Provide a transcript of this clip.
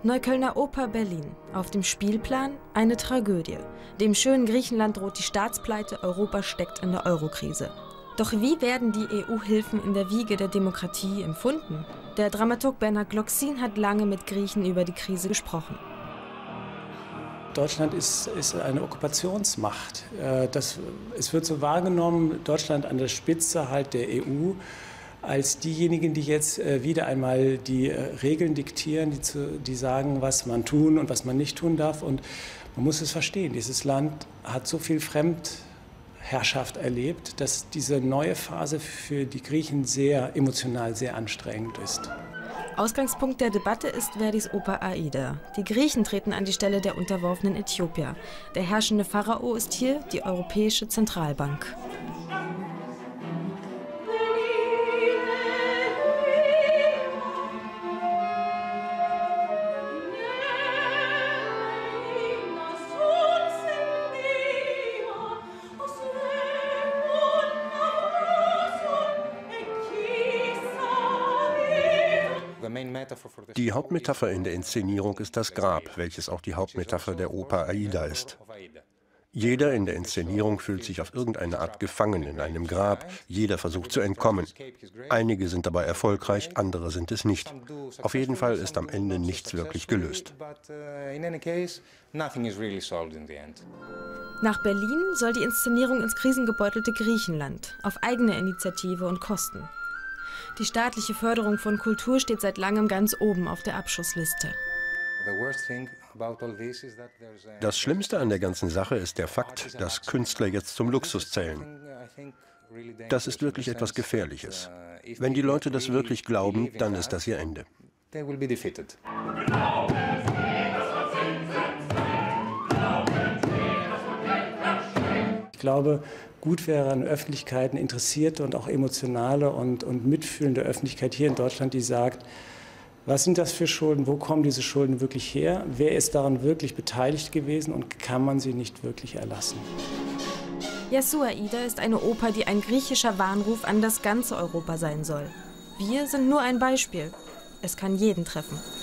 Neuköllner Oper Berlin. Auf dem Spielplan eine Tragödie. Dem schönen Griechenland droht die Staatspleite, Europa steckt in der Eurokrise. Doch wie werden die EU-Hilfen in der Wiege der Demokratie empfunden? Der Dramaturg Bernhard Gloxin hat lange mit Griechen über die Krise gesprochen. Deutschland ist eine Okkupationsmacht. Es wird so wahrgenommen, Deutschland an der Spitze halt der EU, als diejenigen, die jetzt wieder einmal die Regeln diktieren, die sagen, was man tun und was man nicht tun darf. Und man muss es verstehen, dieses Land hat so viel Fremdherrschaft erlebt, dass diese neue Phase für die Griechen sehr emotional, sehr anstrengend ist. Ausgangspunkt der Debatte ist Verdis Oper Aida. Die Griechen treten an die Stelle der unterworfenen Äthiopier. Der herrschende Pharao ist hier die Europäische Zentralbank. Die Hauptmetapher in der Inszenierung ist das Grab, welches auch die Hauptmetapher der Oper Aida ist. Jeder in der Inszenierung fühlt sich auf irgendeine Art gefangen in einem Grab, jeder versucht zu entkommen. Einige sind dabei erfolgreich, andere sind es nicht. Auf jeden Fall ist am Ende nichts wirklich gelöst. Nach Berlin soll die Inszenierung ins krisengebeutelte Griechenland, auf eigene Initiative und Kosten. Die staatliche Förderung von Kultur steht seit langem ganz oben auf der Abschussliste. Das Schlimmste an der ganzen Sache ist der Fakt, dass Künstler jetzt zum Luxus zählen. Das ist wirklich etwas Gefährliches. Wenn die Leute das wirklich glauben, dann ist das ihr Ende. Ich glaube, gut wäre eine Öffentlichkeit, eine interessierte und auch emotionale und mitfühlende Öffentlichkeit hier in Deutschland, die sagt, was sind das für Schulden, wo kommen diese Schulden wirklich her, wer ist daran wirklich beteiligt gewesen und kann man sie nicht wirklich erlassen. Yassou Aida ist eine Oper, die ein griechischer Warnruf an das ganze Europa sein soll. Wir sind nur ein Beispiel. Es kann jeden treffen.